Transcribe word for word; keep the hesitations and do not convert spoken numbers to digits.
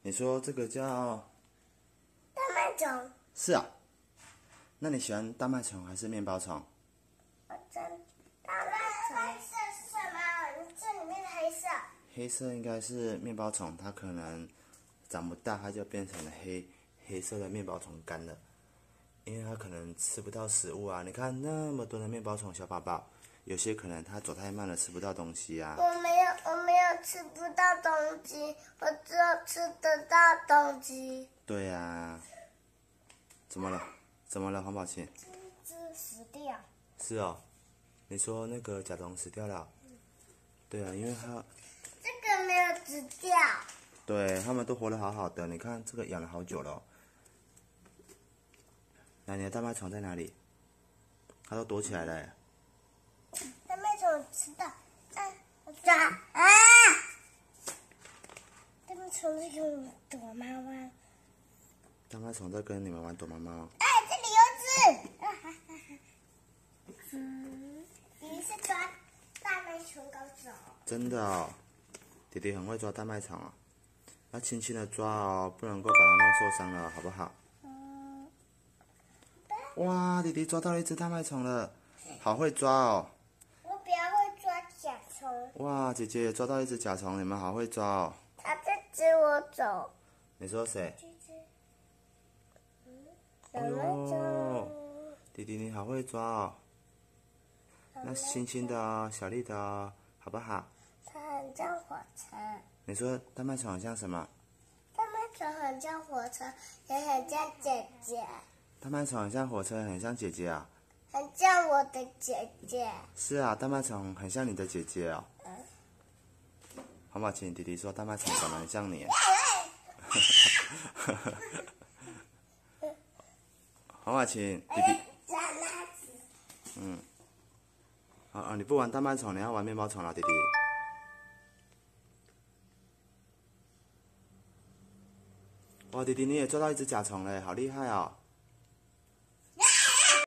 你说这个叫大麦虫。 是啊，那你喜欢大麦虫还是面包虫？ 我真大麦虫。黑色是什么？这里面的黑色。 黑色应该是面包虫，它可能长不大，它就变成了黑黑色的面包虫干了，因为它可能吃不到食物啊。你看那么多的面包虫小宝宝，有些可能它走太慢了，吃不到东西啊。 我没有，我没有吃不到东西，我只有吃得到东西。 对呀、啊，怎么了？怎么了，黄宝琴？ 只死掉。 是哦，你说那个甲虫死掉了？嗯、对啊，因为它这个没有死掉。 对，他们都活得好好的。你看这个养了好久了、哦。那你的大麦虫在哪里？它都躲起来了。 大麦虫吃到，啊，我抓啊！大麦虫在跟我躲猫猫。 大麦虫在跟你们玩躲猫猫。 哎，这里有纸！啊哈哈哈。嗯，你是抓大麦虫高手。真的哦，弟弟很会抓大麦虫哦，要轻轻的抓哦，不能够把它弄受伤了，好不好？嗯。哇，弟弟抓到了一只大麦虫了，好会抓哦。 我比较会抓甲虫。 哇，姐姐也抓到一只甲虫，你们好会抓哦。 它在追我走。 你说谁？ 哎呦， 弟弟你好会抓哦。那轻轻的哦，小力的哦，好不好？ 它很像火车。 你说大麦虫很像什么？ 大麦虫很像火车，也很像姐姐。 大麦虫很像火车，很像姐姐啊。 很像我的姐姐。是啊，大麦虫很像你的姐姐哦。嗯。黄宝琴，弟弟说大麦虫长得很像你。黄宝琴，弟弟。嗯。啊啊！你不玩大麦虫，你要玩面包虫了，弟弟。哇，弟弟你也抓到一只甲虫嘞，好厉害哦！